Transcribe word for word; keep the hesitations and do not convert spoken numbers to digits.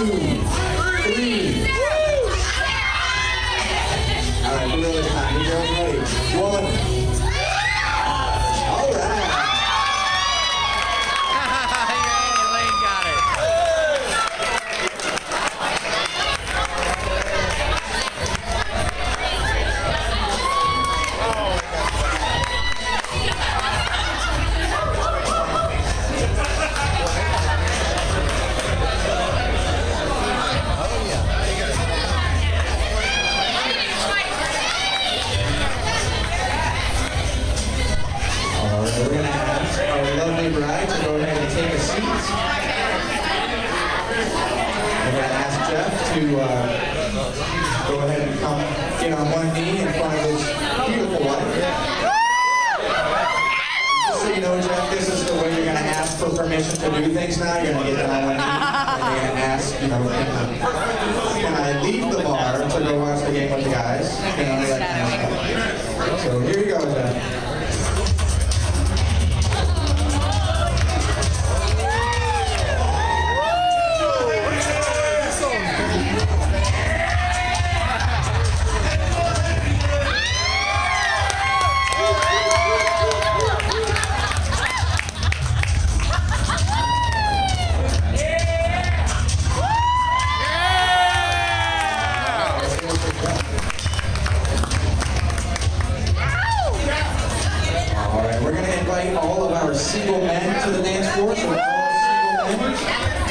three. All right, we're really time. You guys ready? One. All right. Yay, Lynn got it. We're going to ask our lovely bride to go ahead and take a seat. We're going to ask Jeff to uh, go ahead and come get on one knee in front of his beautiful wife. Just so you know, Jeff, this is the way you're going to ask for permission to do things now. You're going to get down on one knee and you're going to ask, you know, can I leave the bar to go watch the game with the guys? You know, that kind of stuff. So here you go, Jeff. All of our single men to the dance floor, so we're all single men.